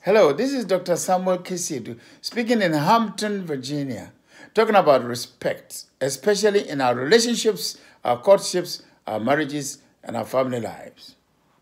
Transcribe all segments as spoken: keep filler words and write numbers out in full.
Hello, this is Doctor Samuel Kisidu, speaking in Hampton, Virginia, talking about respect, especially in our relationships, our courtships, our marriages, and our family lives.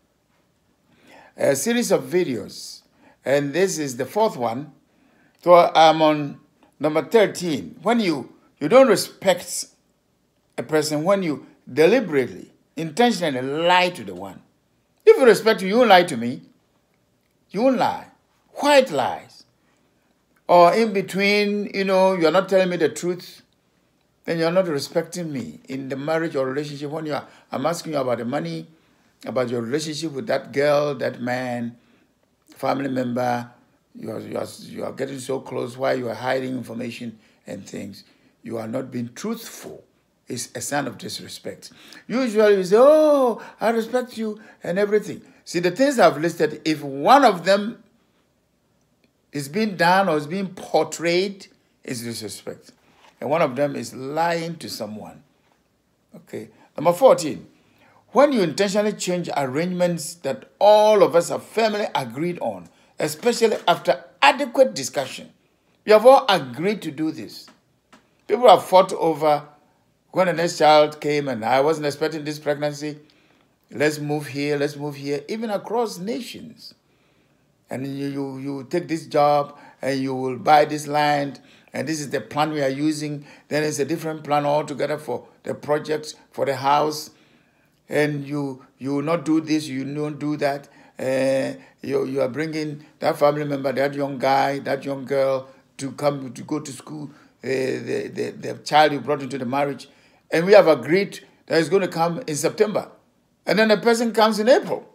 A series of videos, and this is the fourth one. So I'm on number thirteen. When you, you don't respect a person, when you deliberately, intentionally lie to the one. If you respect you, you won't lie to me. You won't lie. White lies. Or in between, you know, you're not telling me the truth, then you're not respecting me in the marriage or relationship. When you are, I'm asking you about the money, about your relationship with that girl, that man, family member, you are, you are, you are getting so close while you are hiding information and things. You are not being truthful. It's a sign of disrespect. Usually you say, oh, I respect you and everything. See, the things I've listed, if one of them is being done or is being portrayed, is disrespect. And one of them is lying to someone. Okay. Number fourteen, when you intentionally change arrangements that all of us have firmly agreed on, especially after adequate discussion. We have all agreed to do this. People have fought over when the next child came and I wasn't expecting this pregnancy. Let's move here, let's move here, even across nations. And you, you, you take this job and you will buy this land and this is the plan we are using. Then it's a different plan altogether for the project, for the house. And you you will not do this, you don't do that. Uh, you, you are bringing that family member, that young guy, that young girl to come to go to school, uh, the, the, the child you brought into the marriage. And we have agreed that it's going to come in September. And then the person comes in April.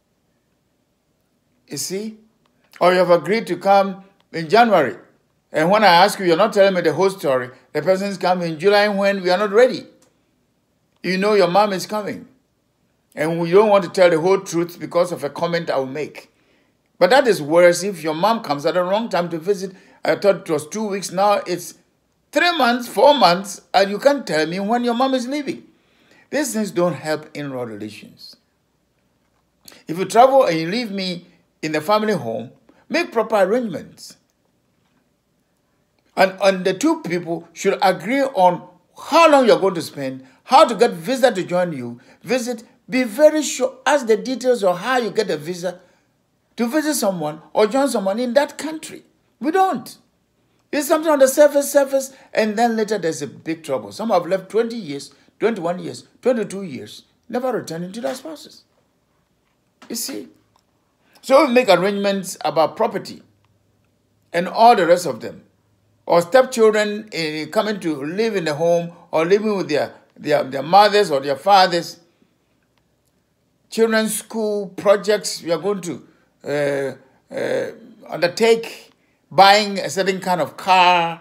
You see? Or you have agreed to come in January. And when I ask you, you're not telling me the whole story. The person's coming in July when we are not ready. You know your mom is coming. And we don't want to tell the whole truth because of a comment I will make. But that is worse if your mom comes at the wrong time to visit. I thought it was two weeks. Now it's three months, four months, and you can't tell me when your mom is leaving. These things don't help in-law relations. If you travel and you leave me in the family home, make proper arrangements. And, and the two people should agree on how long you're going to spend, how to get visa to join you, visit, be very sure, ask the details of how you get a visa to visit someone or join someone in that country. We don't. It's something on the surface, surface, and then later there's a big trouble. Some have left twenty years, twenty-one years, twenty-two years, never returning to their spouses. You see? So we make arrangements about property and all the rest of them. Or stepchildren uh, coming to live in the home or living with their, their, their mothers or their fathers. Children's school projects we are going to uh, uh, undertake, buying a certain kind of car,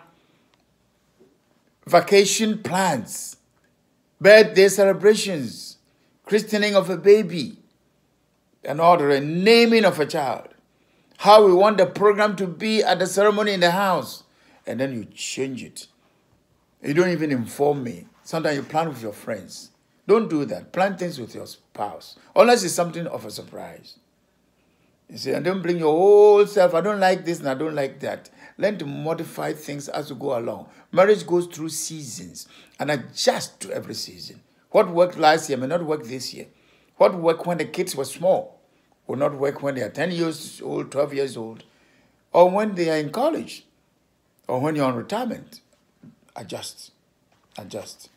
vacation plans, birthday celebrations, christening of a baby, and order a naming of a child, how we want the program to be at the ceremony in the house, and then you change it. You don't even inform me. Sometimes you plan with your friends. Don't do that. Plan things with your spouse, unless it's something of a surprise. You see, and don't bring your whole self. I don't like this and I don't like that. Learn to modify things as you go along. Marriage goes through seasons and adjust to every season. What worked last year may not work this year. What worked when the kids were small will not work when they are ten years old, twelve years old, or when they are in college, or when you're on retirement. Adjust. Adjust.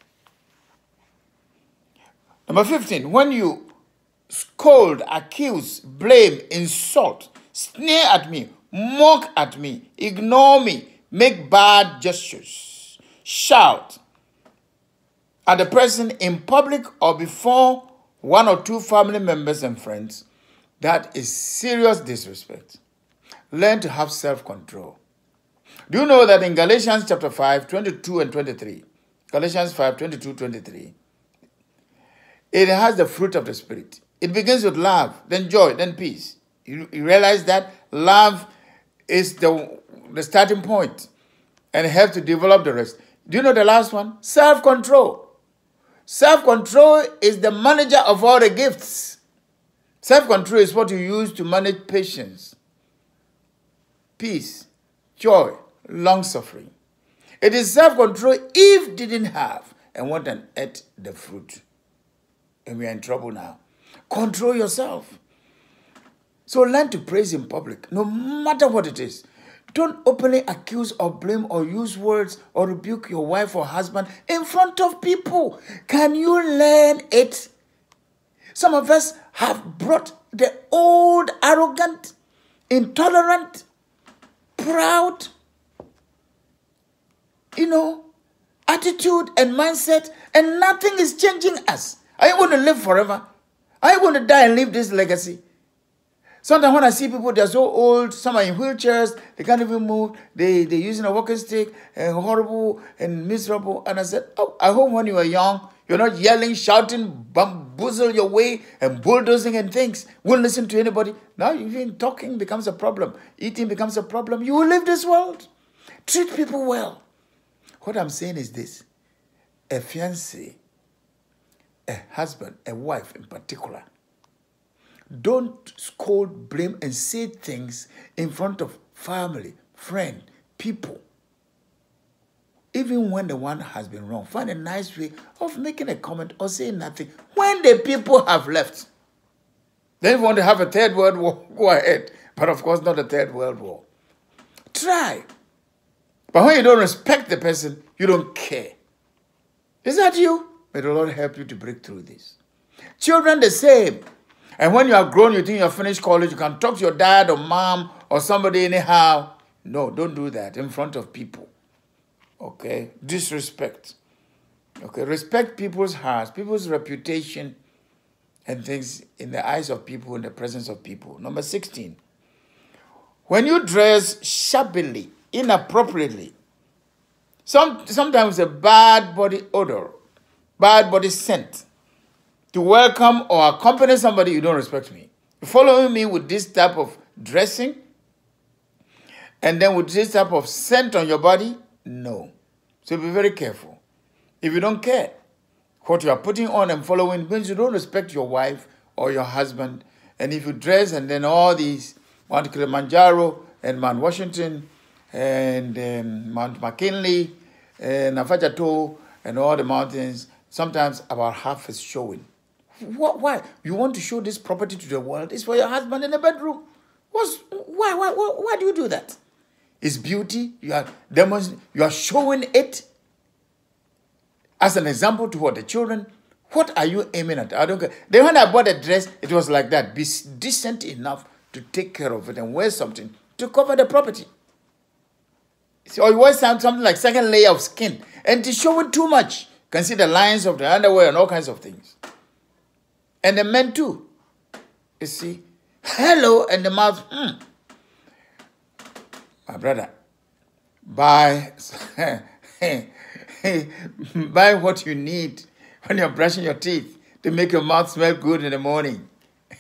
Number fifteen, when you scold, accuse, blame, insult, sneer at me, mock at me, ignore me, make bad gestures, shout at the person in public or before one or two family members and friends, that is serious disrespect. Learn to have self-control. Do you know that in Galatians chapter five, twenty-two and twenty-three, Galatians five, twenty-two, twenty-three, it has the fruit of the Spirit. It begins with love, then joy, then peace. You, you realize that love is the, the starting point and helps to develop the rest. Do you know the last one? Self-control. Self-control is the manager of all the gifts. Self-control is what you use to manage patience, peace, joy, long-suffering. It is self-control Eve didn't have and went and ate the fruit. And we are in trouble now. Control yourself. So learn to praise in public, no matter what it is. Don't openly accuse or blame or use words or rebuke your wife or husband in front of people. Can you learn it? Some of us have brought the old, arrogant, intolerant, proud, you know, attitude and mindset, and nothing is changing us. Are you going to live forever? Are you going to die and leave this legacy? Sometimes when I see people, they're so old, some are in wheelchairs, they can't even move, they, they're using a walking stick, and horrible and miserable. And I said, oh, I hope when you were young, you're not yelling, shouting, bamboozle your way, and bulldozing and things. Won't listen to anybody. Now even talking becomes a problem. Eating becomes a problem. You will leave this world. Treat people well. What I'm saying is this. A fiancé, a husband, a wife in particular, don't scold, blame, and say things in front of family, friend, people. Even when the one has been wrong, find a nice way of making a comment or saying nothing when the people have left. Then if you want to have a third world war, go ahead. But of course, not a third world war. Try. But when you don't respect the person, you don't care. Is that you? May the Lord help you to break through this. Children, the same. And when you are grown, you think you have finished college, you can talk to your dad or mom or somebody anyhow. No, don't do that in front of people. Okay? Disrespect. Okay? Respect people's hearts, people's reputation, and things in the eyes of people, in the presence of people. Number sixteen. When you dress shabbily, inappropriately, some, sometimes a bad body odor, bad body scent, to welcome or accompany somebody, you don't respect me. Following me with this type of dressing, and then with this type of scent on your body, no. So be very careful. If you don't care what you are putting on and following, means you don't respect your wife or your husband. And if you dress and then all these, Mount Kilimanjaro and Mount Washington and um, Mount McKinley and Nafajato and all the mountains, sometimes about half is showing. What, why? You want to show this property to the world? It's for your husband in the bedroom. What's, why, why, why, why do you do that? It's beauty. You are demonstrating, you are showing it as an example to what? The children. What are you aiming at? I don't care. Then when I bought a dress, it was like that. Be decent enough to take care of it and wear something to cover the property. So you wear something like second layer of skin and to show it too much. You can see the lines of the underwear and all kinds of things. And the men too. You see, hello, and the mouth, hmm. My brother, buy, buy what you need when you're brushing your teeth to make your mouth smell good in the morning.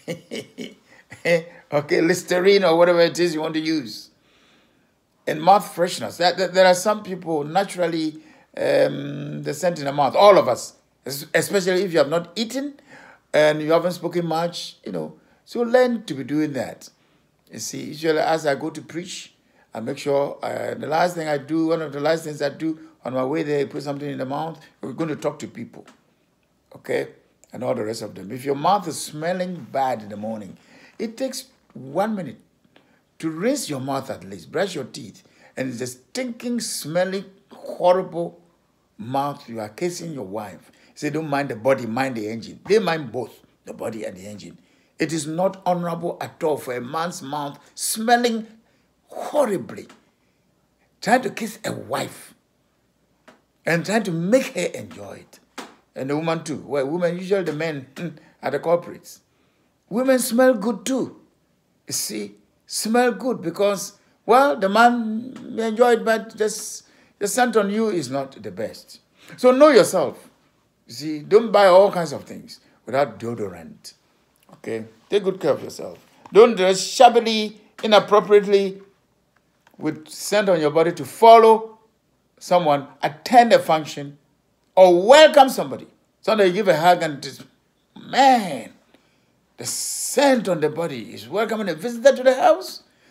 Okay, Listerine or whatever it is you want to use. And mouth freshness. That, that, there are some people naturally, um, the scent in the mouth, all of us, especially if you have not eaten and you haven't spoken much, you know. So learn to be doing that. You see, usually as I go to preach, I make sure uh, the last thing I do, one of the last things I do on my way there, put something in the mouth. We're going to talk to people, okay, and all the rest of them. If your mouth is smelling bad in the morning, it takes one minute to rinse your mouth at least, brush your teeth, and it's a stinking, smelling, horrible mouth. You are kissing your wife. Say, don't mind the body, mind the engine. They mind both, the body and the engine. It is not honorable at all for a man's mouth smelling horribly, trying to kiss a wife and trying to make her enjoy it. And the woman too. Well, women, usually the men are the culprits. Women smell good too. You see, smell good because, well, the man may enjoy it, but just the scent on you is not the best. So know yourself. You see, don't buy all kinds of things without deodorant. Okay? Take good care of yourself. Don't dress shabbily, inappropriately, with scent on your body to follow someone, attend a function, or welcome somebody. Somebody give a hug and just, man, the scent on the body is welcoming a visitor to the house.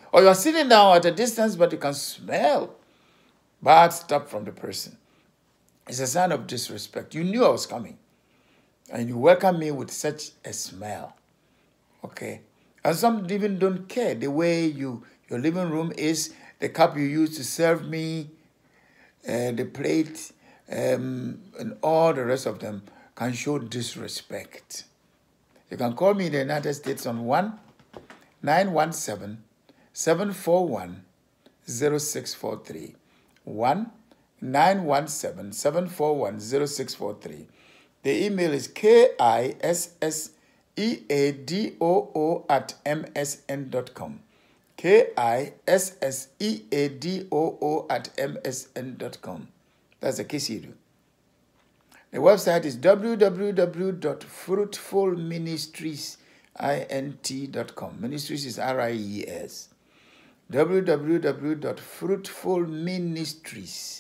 Or you are sitting down at a distance, but you can smell bad stuff from the person. It's a sign of disrespect. You knew I was coming, and you welcome me with such a smell. Okay? And some even don't care the way you your living room is, the cup you use to serve me, uh, the plate, um, and all the rest of them can show disrespect. You can call me in the United States on one nine one seven, seven four one, zero six four three. one nine one seven, seven four one, zero six four three. The email is K I S S E A D O O at M S N dot com. K I S S E A D O O at M S N dot com. That's the Kisidu. The website is w w w dot fruitful ministries int dot com. Ministries is R I E S. w w w dot fruitful ministries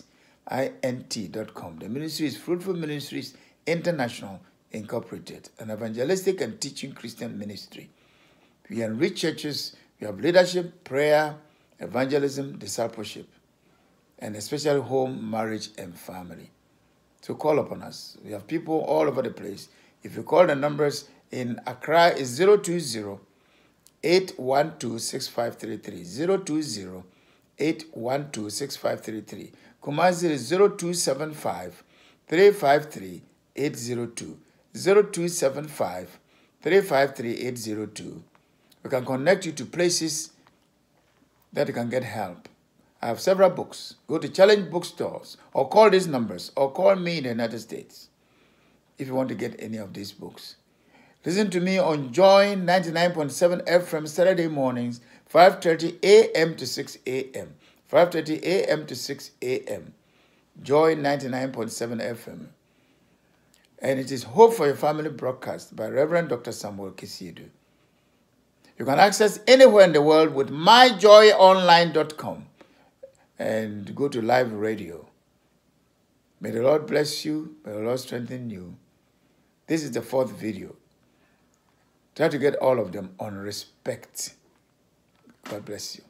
int dot com. The ministry is Fruitful Ministries International Incorporated, an evangelistic and teaching Christian ministry. We enrich churches. We have leadership, prayer, evangelism, discipleship, and especially home, marriage, and family. So call upon us. We have people all over the place. If you call the numbers in Accra, is zero two zero, eight one two, six five three three. zero two zero, eight one two, six five three three. Kumasi is zero two seven five, three five three, eight zero two. zero two seven five, three five three, eight zero two. We can connect you to places that you can get help. I have several books. Go to Challenge Bookstores or call these numbers or call me in the United States if you want to get any of these books. Listen to me on Join ninety-nine point seven F M Saturday mornings, five thirty a m to six a m five thirty a m to six a m Join ninety-nine point seven F M. And it is Hope for Your Family broadcast by Reverend Doctor Samuel Kisiedu. You can access anywhere in the world with my joy online dot com and go to live radio. May the Lord bless you. May the Lord strengthen you. This is the fourth video. Try to get all of them on respect. God bless you.